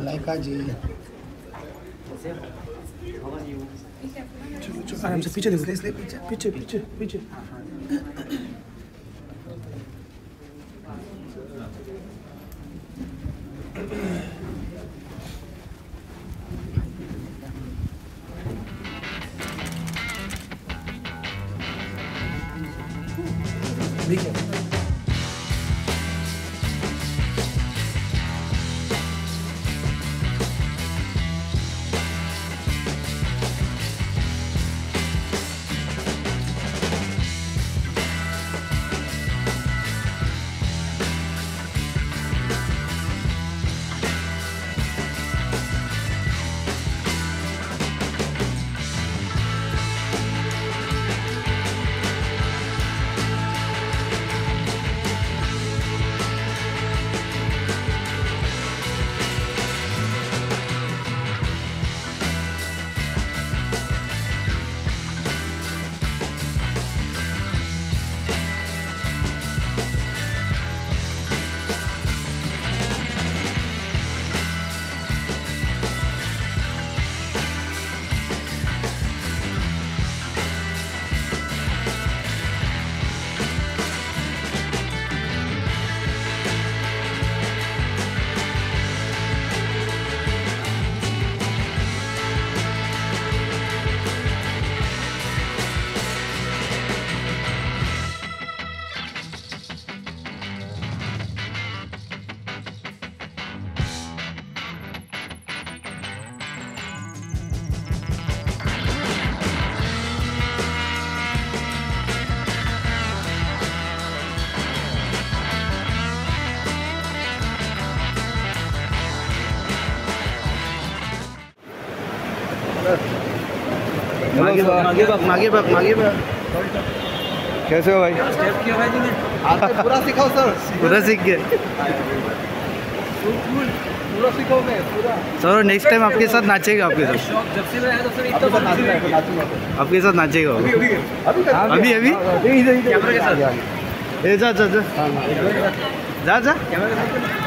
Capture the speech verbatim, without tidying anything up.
मलाइका जी चलो चलो आराम से पीछे देखो, इसलिए पीछे पीछे पीछे पीछे देखिए मागे मागे बक मागे बक मागे बक कैसे हो भाई? स्टेप किया भाई तूने? आज पूरा सिखाओ सर। पूरा सीख गए पूरा सिखाओगे पूरा। सर नेक्स्ट टाइम आपके साथ नाचेगा, आपके साथ जब से मैं आया तब से इतना नाचूंगा आपके साथ नाचेगा अभी अभी अभी अभी कैमरे के साथ। ए जा जा जा जा जा कैमरे के साथ